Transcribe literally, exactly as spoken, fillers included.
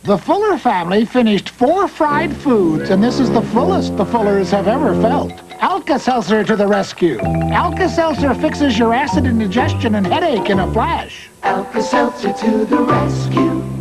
The Fuller family finished four fried foods, and this is the fullest the Fullers have ever felt. Alka Seltzer to the rescue. Alka Seltzer fixes your acid indigestion and headache in a flash. Alka Seltzer to the rescue.